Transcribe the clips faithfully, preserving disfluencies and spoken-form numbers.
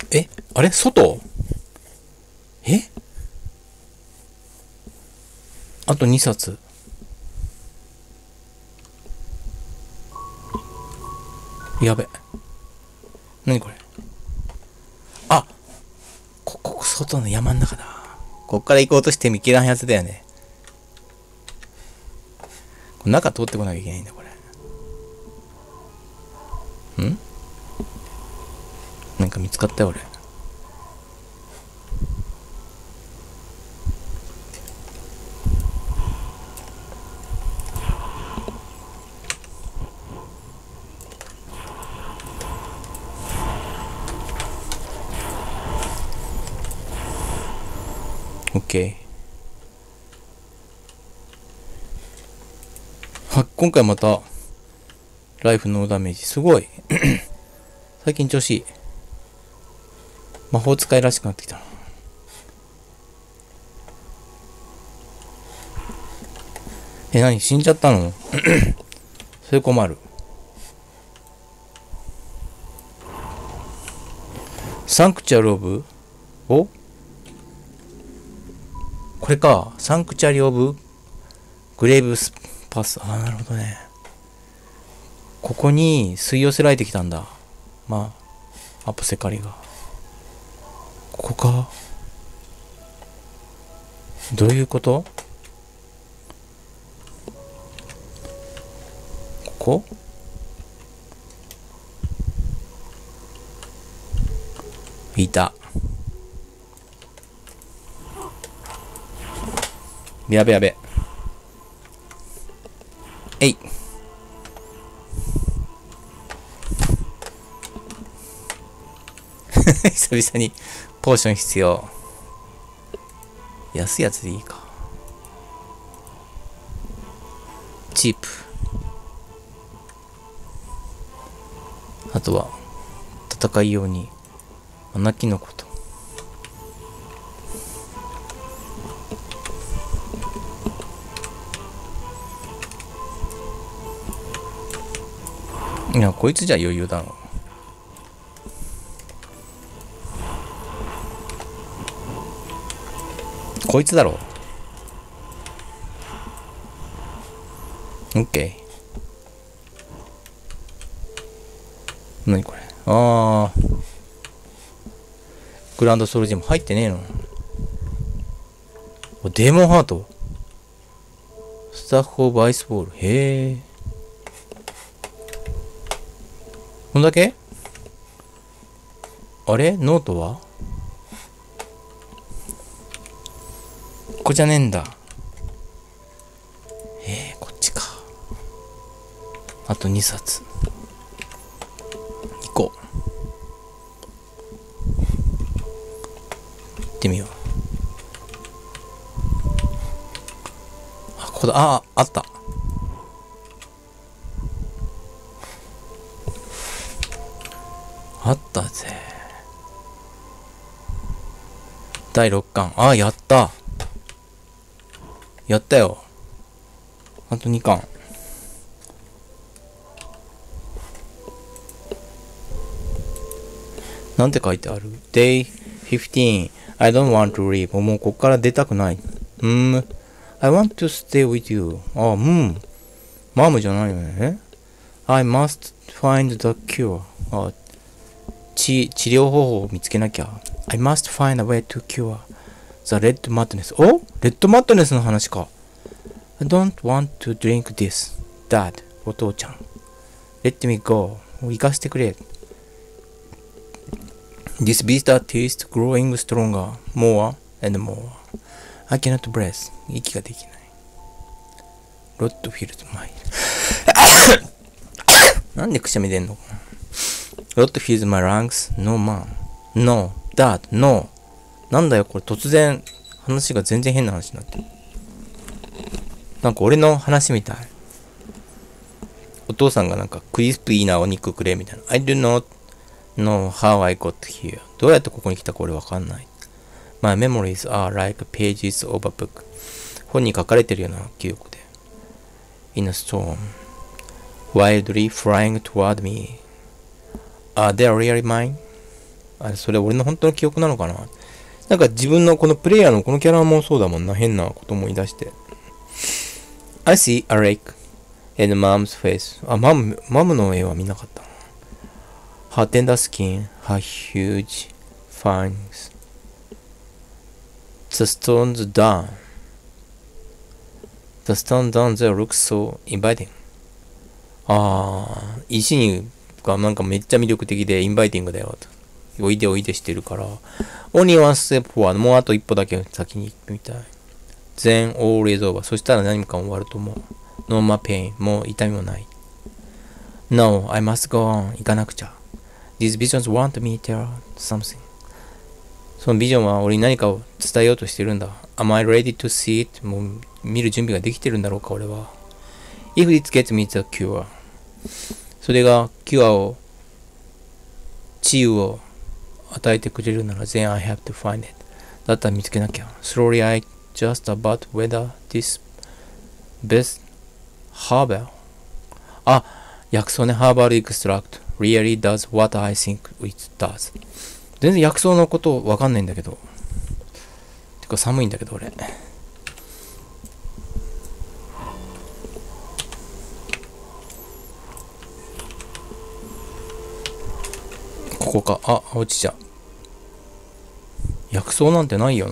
え、あれ外？え、あとにさつ。やべ。なにこれ。あ、ここ、外の山ん中だ。こっから行こうとして見切らんやつだよね。これ中通ってこなきゃいけないんだ、これ。んなんか見つかったよ、俺。オッケー。は、今回また、ライフノーダメージ。すごい。最近調子いい。魔法使いらしくなってきたな。え、何死んじゃったの？それ困る。サンクチュアリオブ？お？これか。サンクチュアリオブグレーブスパス。あー、なるほどね。ここに吸い寄せられてきたんだ。まあ、アポセカリが。ここか。どういうこと？ここ？いた。やべやべ。えい。久々にポーション必要。安いやつでいいか。チープ。あとは戦い用に穴キノコと。いや、こいつじゃ余裕だろ。こいつだろ。オッケー。なにこれ。あー。グランドソルジム入ってねえの。デーモンハート。スタッフオブアイスボール。へえ。こんだけ？あれ？ノートは？ここじゃねえんだ。えー、こっちか。あとにさつ。行こう。行ってみよう。あ、ここだ。あ、あった。あったぜ。だいろっかん。あ、やった。やったよ。あとにかん。なんて書いてある？ デイフィフティーン I don't want to leave. もうこっから出たくない。うーん。I want to stay with you. あ、うん。マムじゃないよね。I must find the cure. あ、治、治療方法を見つけなきゃ。I must find a way to cure the red madness. お？レッドマッドネスの話か。I don't want to drink this. Dad. お父ちゃん。Let me go. 行かせてくれ。This bitter taste growing stronger. More and more. I cannot breathe. 息ができない。Lot fills my なんでくしゃみ出んのかな。Lot fills my lungs. No man. No. Dad. No. なんだよこれ突然話が全然変な話になってる。なんか俺の話みたい。お父さんがなんかクリスピーなお肉くれみたいな。I do not know how I got here. どうやってここに来たか俺わかんない。My memories are like pages of a book. 本に書かれてるような記憶で。In a storm, wildly flying toward me. Are they really mine? あれ、それ俺の本当の記憶なのかな。なんか自分のこのプレイヤーのこのキャラもそうだもんな。変なこと思い出して。I see a lake and mom's face. あ、マム、マムの絵は見なかった。Her tender skin, her huge fangs. The stones down. The stone down there looks so inviting. ああ、石にがなんかめっちゃ魅力的でインバイティングだよと。おいでおいでしてるから。Only one step forward. もうあと一歩だけ先に行くみたい。Then all is over. そしたら何か終わると思う。No more pain. もう痛みもない。No, I must go on. 行かなくちゃ。These visions want me to tell something. そのビジョンは俺に何かを伝えようとしてるんだ。Am I ready to see it? もう見る準備ができてるんだろうか俺は。If it gets me the cure. それがキュアを、治癒を与えてくれるなら Then I have to find it. だったら見つけなきゃ。Slowly I just about whether this best herbal. あ、薬草ね。Herbal extract really does what I think it does. 全然薬草のことわかんないんだけど。てか寒いんだけど俺。ここか。あ、落ちちゃう。薬草なんてないよな。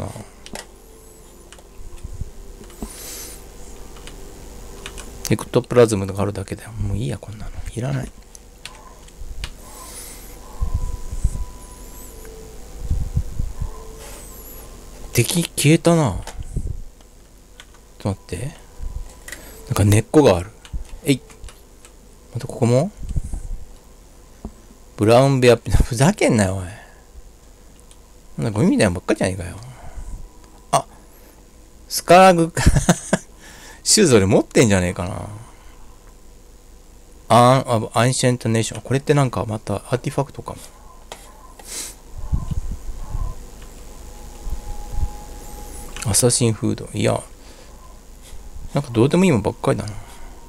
エクトプラズムがあるだけだよ。もういいや、こんなの。いらない。敵消えたな。ちょっと待って。なんか根っこがある。えい。またここもブラウンベア、ふざけんなよ、おい。なんかゴミみたいなばっかりじゃねえかよ。あ、スカラグ、シューズ俺持ってんじゃねえかな。アン、アンシェントネーション。これってなんかまたアーティファクトかも。アサシンフード。いや、なんかどうでもいいもんばっかりだな。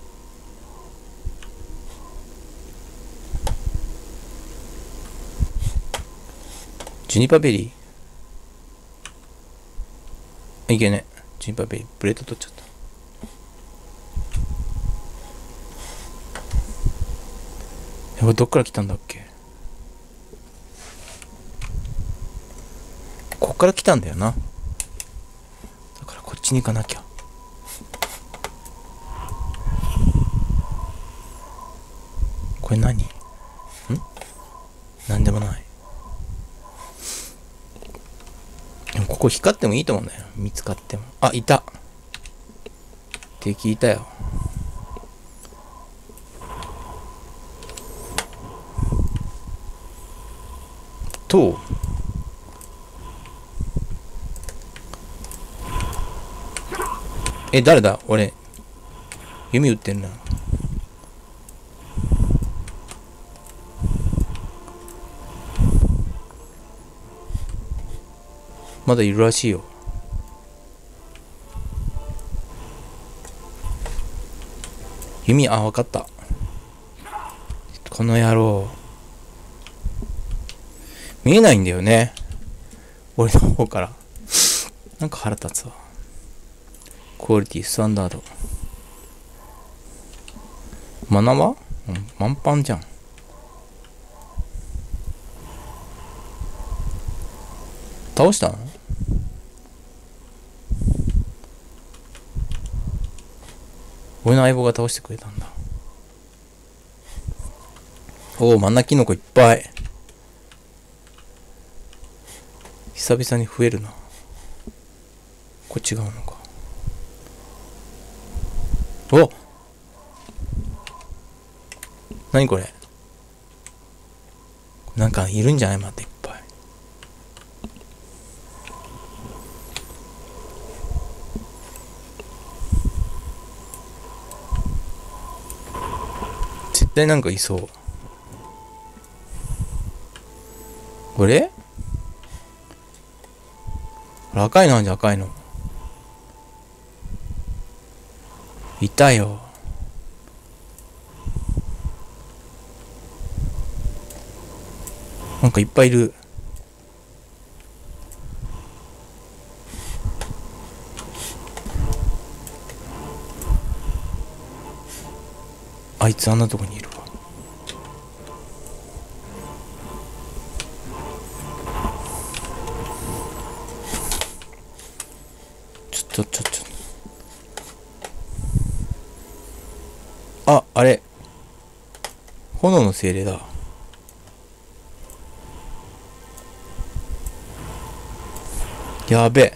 ジュニパベリー。いけね。ジュニパベリー。プレート取っちゃった。やばい、どっから来たんだっけ。こっから来たんだよな。だからこっちに行かなきゃ。これ何？ん？なんでもない。でもここ光ってもいいと思うんだよ。見つかっても。あ、いた。敵いたよ。と、え、誰だ？俺、弓撃ってんな。まだいるらしいよ。弓、あ、わかった。この野郎。見えないんだよね。俺の方から。なんか腹立つわ。クオリティスタンダード。マナは？うん、満帆じゃん。倒したの？俺の相棒が倒してくれたんだ。おお、真ん中キノコいっぱい。久々に増えるな。これ違うのか。お！何これ？なんかいるんじゃない？またいっぱい。絶対なんかいそう。これ？赤いのあんじゃん、赤いの。いたよ。なんかいっぱいいる。 つあんなとこにいるわ。ちょちょちょちょあ、あれ炎の精霊だ。やべえ。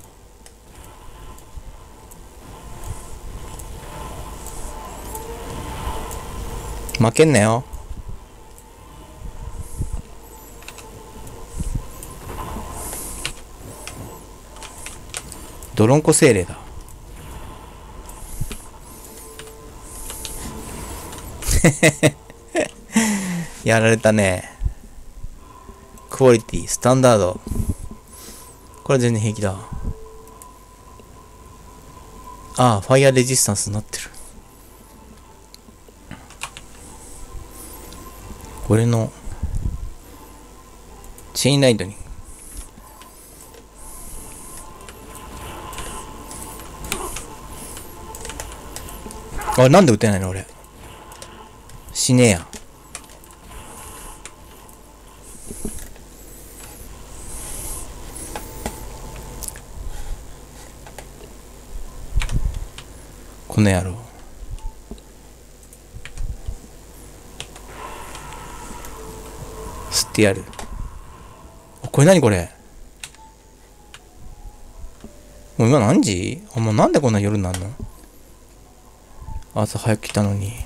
負けんなよ。ドロンコ精霊だ。やられたね。クオリティ、スタンダード。これ全然平気だ。ああ、ファイヤーレジスタンスになってる。これの、チェインライトニング。あ、なんで撃てないの俺。死ねえや。この野郎。吸ってやる。これ何これ。もう今何時？あ、もうなんでこんな夜になるの？朝早く来たのに。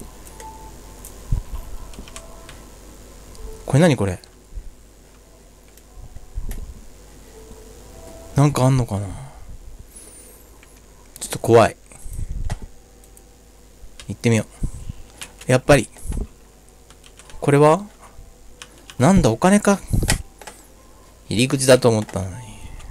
これ何これ。なんかあんのかな。ちょっと怖い。行ってみよう。やっぱり。これはなんだお金か。入り口だと思ったのに。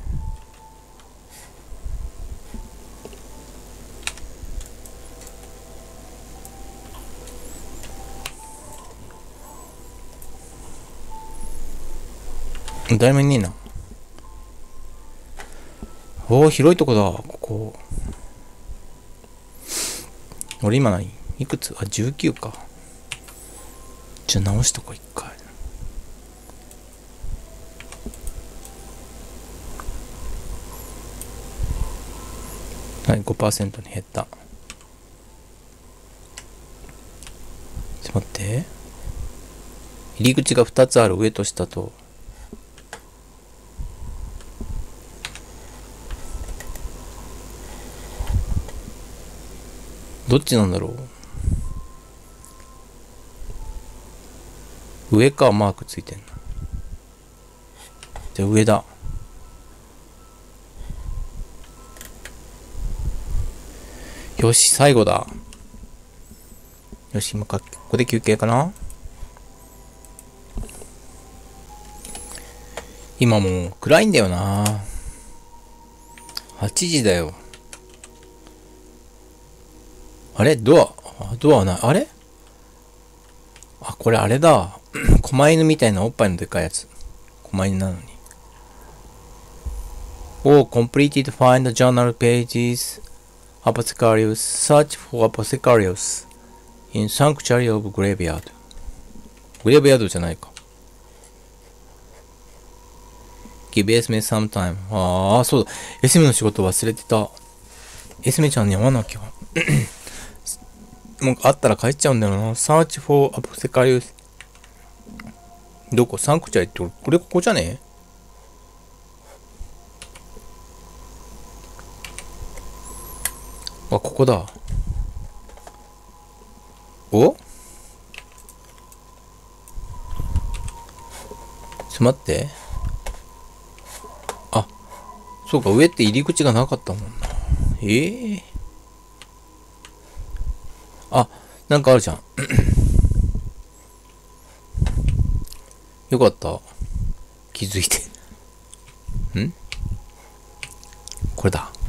誰もいねえな。おお、広いとこだ、ここ。俺今何いくつ？あ、じゅうきゅうか。じゃあ直しとこう、一回。はい、ごパーセント に減った。ちょっと待って。入り口がふたつある、上と下と。どっちなんだろう。上か、マークついてんの。じゃあ上だ。よし、最後だ。よし、今か、ここで休憩かな。今もう暗いんだよな。はちじだよ。あれドア、ドアない。あれあ、これあれだ。狛犬みたいなおっぱいのでかいやつ。狛犬なのに。Oh, completed find the journal pages. Apothecarius. Search for Apothecarius. In Sanctuary of Graveyard. グレーブヤードじゃないか。Give エスメ some time. ああ、そうだ。エスメの仕事忘れてた。エスメちゃんに会わなきゃ。もうあったら帰っちゃうんだよな。Search for Apothecarius. どこ？サンクチャリってこれここじゃねえ？あ、ここだ。お？ちょっと待って。あ、そうか、上って入り口がなかったもんな。ええー。あ、なんかあるじゃん。よかった。気づいて。ん？これだ。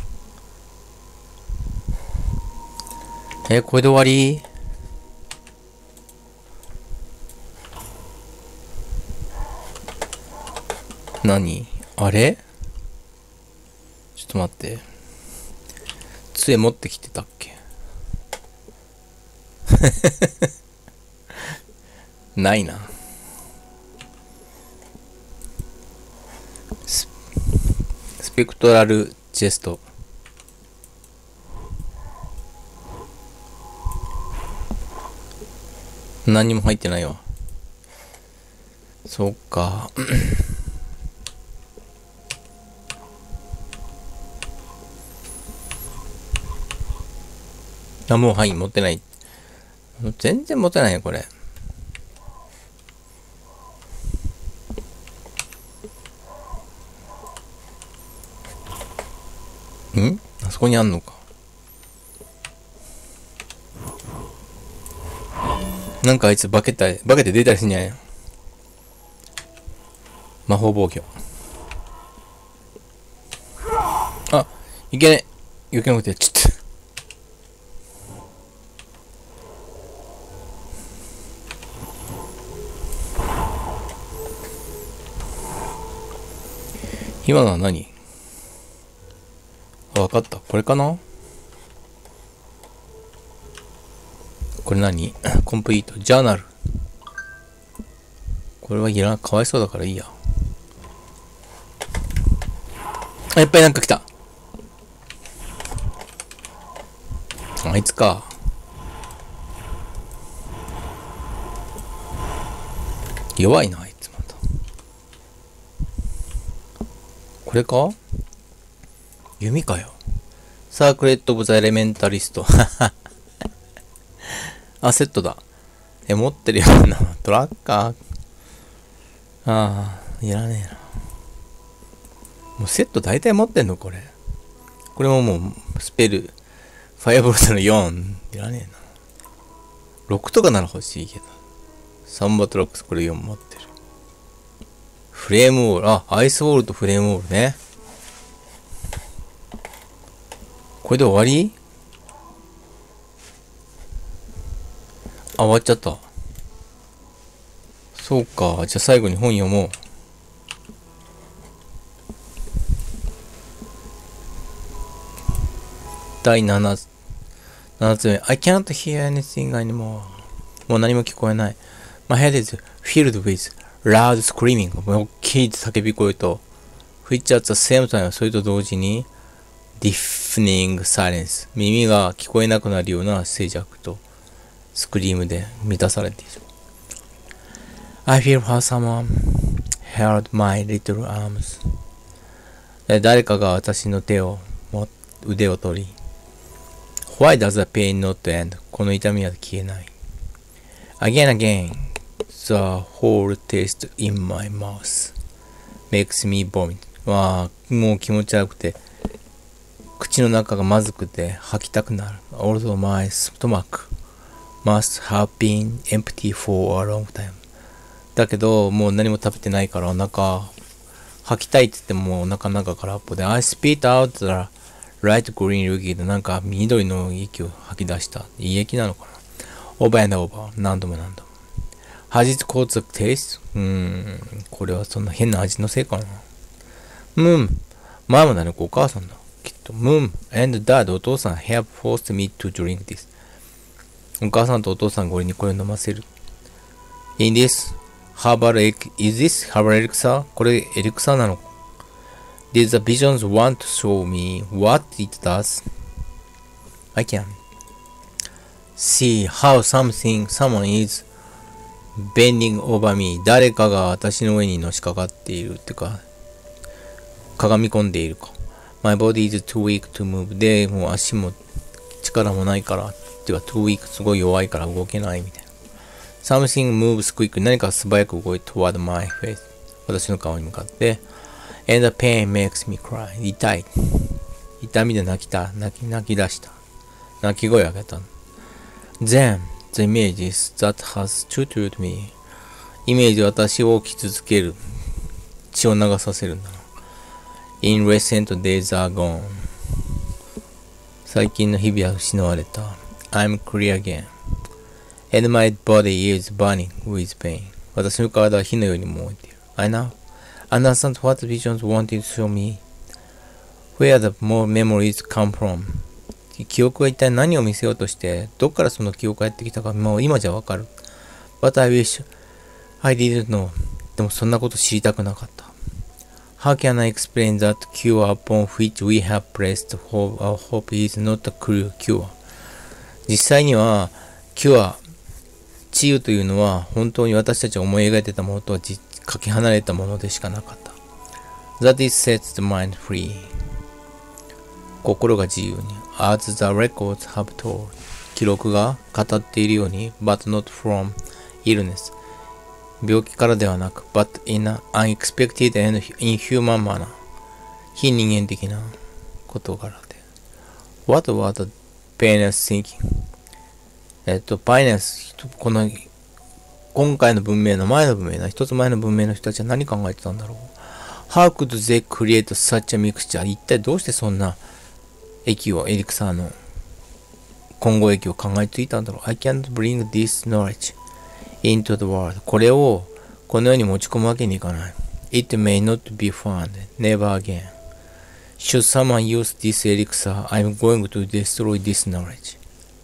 えー、これで終わり？何？あれ？ちょっと待って。杖持ってきてたっけ？ ないな。ス、スペクトラルチェスト。何にも入ってないわ。そっか。あ、もうはい、持ってない。全然持てないよ、これ。ん？あそこにあんのか。なんかあいつ化けたり、化けて出たりすんじゃないの？魔法防御。あ、いけねえ。余計なことやっちゃった。今のは何？あ、わかった。これかな？これ何？コンプリート。ジャーナル。これはいらん。かわいそうだからいいや。あ、やっぱりなんか来た。あいつか。弱いな、あいつまた。これか？弓かよ。サークレット・オブ・ザ・エレメンタリスト。あ、セットだ。え、持ってるよな。トラッカー。ああ、いらねえな。もうセット大体持ってんのこれ。これももう、スペル、ファイアボルトのよん。いらねえな。ろくとかなら欲しいけど。サンバトラックスこれよん持ってる。フレームウォール。あ、アイスウォールとフレームウォールね。これで終わり？あ、終わっちゃった。そうか。じゃあ最後に本読もう。だいななつ目。I cannot hear anything anymore. もう何も聞こえない。My head is filled with loud screaming. もう大きい叫び声と、which at the same time それと同時に、deafening silence。耳が聞こえなくなるような静寂と、スクリームで満たされている。I feel how someone held my little arms. 誰かが私の手を、腕を取り、Why does the pain not end? この痛みは消えない。Again, again, the whole taste in my mouth makes me vomit. わあ、もう気持ち悪くて、口の中がまずくて吐きたくなる。Although my stomach must have been empty for a long time. だけど、もう何も食べてないからお腹、吐きたいって言ってもお腹の中からっぽで、I spit out the light green liquid。なんか緑の息を吐き出した。胃液なのかな？ Over and over。何度も何度も。Has it caused the taste? うーん、これはそんな変な味のせいかな。ムーン、ママだね、お母さんだ。きっと、ムーン and dad、お父さん have forced me to drink this。お母さんとお父さんが俺にこれを飲ませる。In this herbal is this herbal elixir？ これエリクサーなの？ Did the visions want to show me what it does? I can see how something, someone is bending over me。 誰かが私の上にのしかかっているっていうか、鏡込んでいるか。My body is too weak to move。 で、もう足も力もないから、っていうか too weak すごい弱いから動けないみたいな。Something moves quick。 何か素早く動いて toward my face。 私の顔に向かって。And the pain makes me cry。 痛い。痛みで泣きた。泣き、泣き出した。泣き声を上げた。Then, the images that has tutored me。 イメージは私を傷つける。血を流させるんだな。In recent days are gone。 最近の日々は失われた。I'm clear again。 And my body is burning with pain。 私の体は火のように燃えている。I now understand what visions wanted to show me. Where the more memories come from。 記憶は一体何を見せようとして、どっからその記憶がやってきたか、もう今じゃわかる。But I wish I didn't know. でもそんなこと知りたくなかった。How can I explain that cure upon which we have placed hope? Our hope is not a cure. 実際には、キュア、治癒というのは本当に私たちが思い描いていたものとはかけ離れたものでしかなかった。That is sets the mind free. 心が自由に。As the records have told. 記録が語っているように、but not from illness. 病気からではなく、but in an unexpected and inhuman manner. 非人間的な事柄で。What about the painless thinking? えっと、パイネス、この、今回の文明の前の文明の、一つ前の文明の人たちは何考えてたんだろう。How could they create such a mixture? 一体どうしてそんな液を、エリクサーの混合液を考えついたんだろう。I can't bring this knowledge into the world. これをこの世に持ち込むわけにいかない。It may not be found. Never again. Should someone use this elixir, I'm going to destroy this knowledge.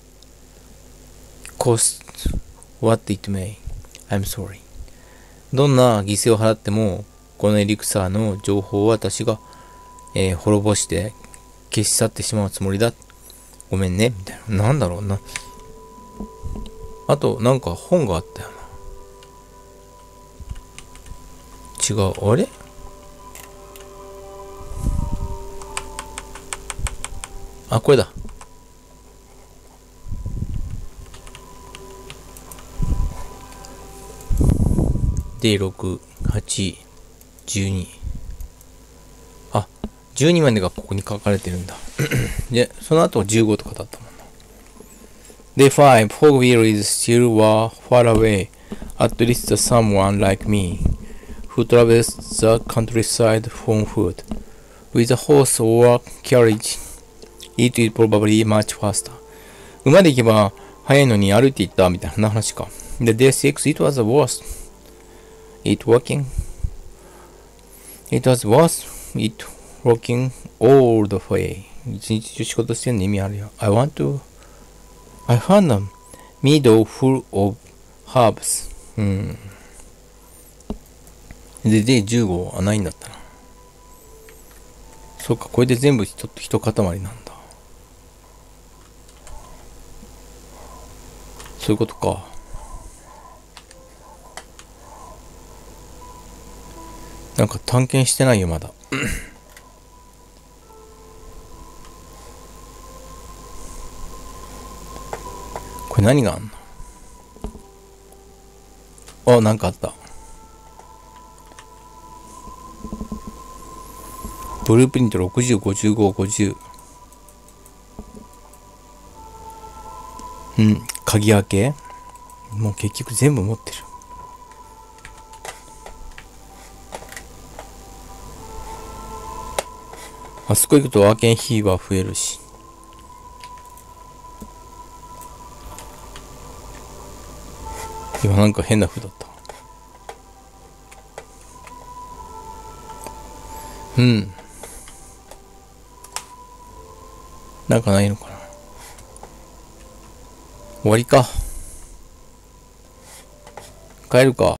Cost what it may. I'm sorry. どんな犠牲を払っても、このエリクサーの情報を私が、えー、滅ぼして消し去ってしまうつもりだ。ごめんね。みたいな。なんだろうな。あと、なんか本があったよな。違う。あれあ、これだ。で、ろく、はち、じゅうに。あ、じゅうにまでがここに書かれてるんだ。で、その後じゅうごとかだったもんな。Day five, Fogwheel is still far away. At least someone like me, who travels the countryside on foot. With a horse or carriage, it is probably much faster. 馬で行けば早いのに歩いて行ったみたいな話か。で、Day six, it was the worst.It walking. It was worth it walking all the way. 一日中仕事してんの意味あるよ。I want to. I found a meadow full of herbs. うん。で、で、じゅうごはないんだったな。そうか、これで全部ひと、ひと塊なんだ。そういうことか。なんか探検してないよ、まだ。これ何があんの？あ、なんかあった。ブループリントろくじゅう、ごじゅうご、ごじゅう。うん、鍵開け？もう結局全部持ってる。あそこ行くとアーケンヒーバー増えるし。今なんか変な風だった。うん。なんかないのかな。終わりか。帰るか。